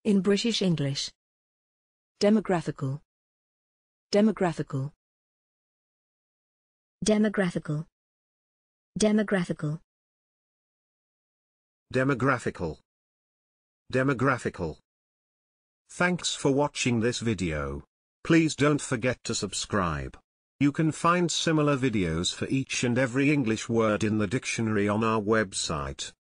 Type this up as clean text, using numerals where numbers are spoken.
In British English. Demographical. Demographical. Demographical. Demographical. Demographical. Demographical. Thanks for watching this video. Please don't forget to subscribe. You can find similar videos for each and every English word in the dictionary on our website.